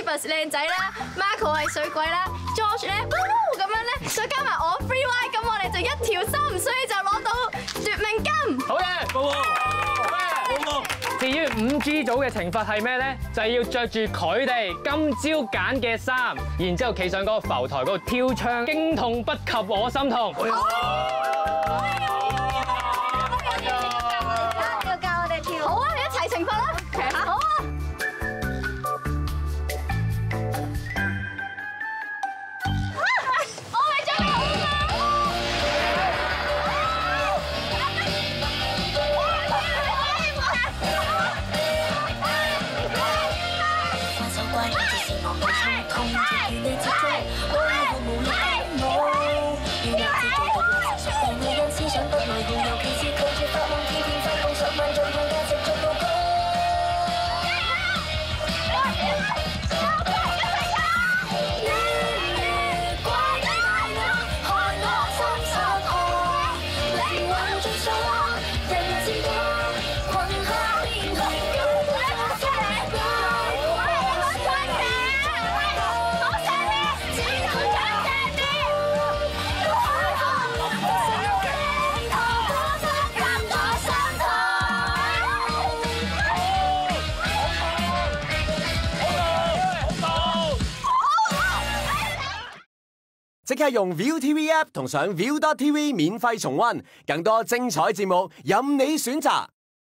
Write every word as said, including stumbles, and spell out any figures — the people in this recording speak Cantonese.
Phoebus 靚仔啦 ，Marco 係水鬼啦 ，George 咧咁樣咧，再加埋我 Free Y， 咁我哋就一條心，所以就攞到奪命金。 好嘢，寶寶，好嘢，寶寶。至於五 G 組嘅懲罰係咩咧？就係要着住佢哋今朝揀嘅衫，然之後企上嗰個浮台嗰度跳唱，驚痛不及我心痛。 要教我哋跳。好啊，一齊懲罰啦。好啊。我係最好㗎。 怪獸怪物就是我無心痛，與你接觸，我毫無力安撫。要立志做到成熟的女人，思想不內耗，尤其是拒絕發夢，天天發夢，十萬種痛價值做到高。 即刻用 ViuTV App 同上 Viu dot T V 免費重溫，更多精彩節目任你選擇。